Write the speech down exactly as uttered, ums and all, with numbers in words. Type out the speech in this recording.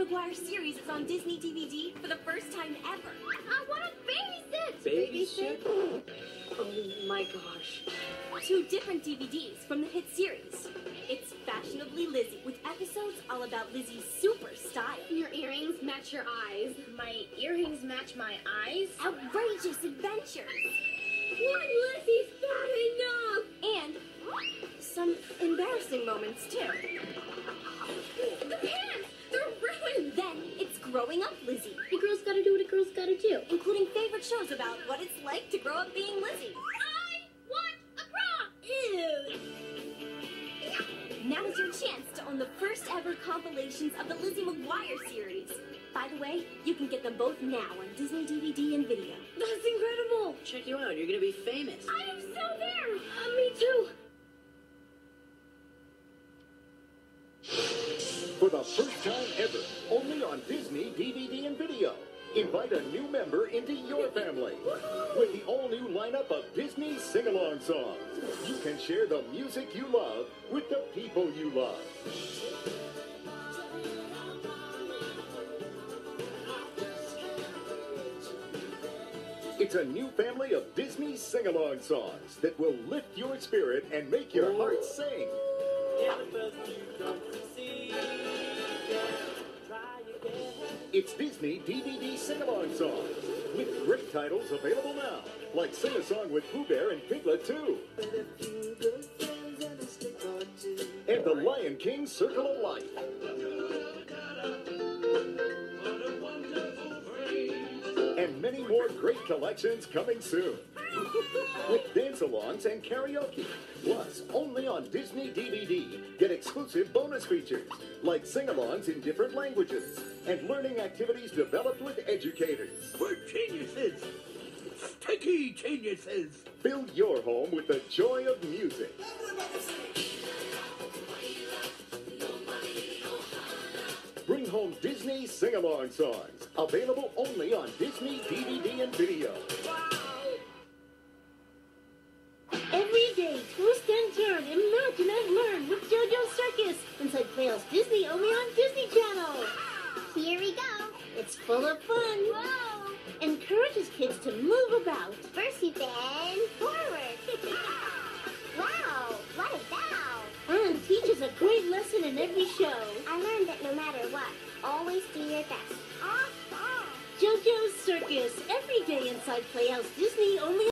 McGuire series is on Disney D V D for the first time ever. I want to babysit! Babysit? Oh my gosh. Two different D V Ds from the hit series. It's Fashionably Lizzie, with episodes all about Lizzie's super style. Your earrings match your eyes. My earrings match my eyes? Outrageous adventures. One Lizzie's not enough! And some embarrassing moments, too. The pants! They're ruined! Then it's Growing Up Lizzie, A girl's gotta do what a girl's gotta do. including favorite shows about what it's like to grow up being Lizzie. I want a bra! Ew. Now's your chance to own the first ever compilations of the Lizzie McGuire series. By the way, you can get them both now on Disney D V D and video. That's incredible! Check you out. You're gonna be famous. I am so there! Uh, me too! For the first time ever, only on Disney D V D and video. Invite a new member into your family. With the all-new lineup of Disney sing-along songs, you can share the music you love with the people you love. It's a new family of Disney sing-along songs that will lift your spirit and make your heart sing. It's Disney D V D sing-along songs with great titles available now, like Sing a Song with Pooh Bear and Piglet two, and The Lion King Circle of Life, and many more great collections coming soon, with dance-alongs and karaoke. Plus, only on Disney D V D, get exclusive bonus features, like sing-alongs in different languages, and learning activities developed with educators. We're geniuses! Sticky geniuses! Fill your home with the joy of music. Bring home Disney sing-along songs, available only on Disney D V D and video. Every day, twist and turn, imagine and learn with JoJo's Circus inside Playhouse Disney, only on Disney Channel. Here we go! It's full of fun. Whoa! Encourages kids to move about. First you bend forward. Wow! What a bow! And teaches a great lesson in every show. I learned that no matter what, always do your best. Awesome! JoJo's Circus, every day inside Playhouse Disney, only